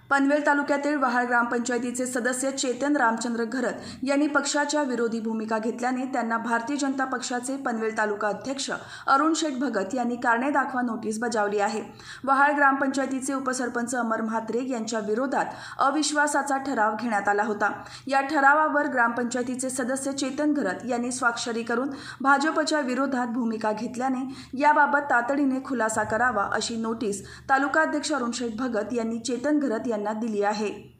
पनवेल तालुक्यातील वहाळ ग्रामपंचायतीचे सदस्य चेतन रामचंद्र घरत यांनी पक्षाच्या विरोधी भूमिका घेतल्याने त्यांना भारतीय जनता पक्षाचे पनवेल तालुका अध्यक्ष अरुण शेठ भगत यांनी कारणे दाखवा नोटीस बजावली आहे। वहाळ ग्रामपंचायतीचे उपसरपंच अमर म्हात्रे यांच्या विरोधात अविश्वासाचा ठराव घेण्यात आला होता। या ठरावावर ग्रामपंचायतीचे सदस्य चेतन घरत यांनी स्वाक्षरी करून भाजपच्या विरोधात भूमिका घेतल्याने याबाबत तातडीने खुलासा करावा अशी नोटीस तालुका अध्यक्ष अरुण शेठ भगत यांनी चेतन घरत यांना दिली आहे।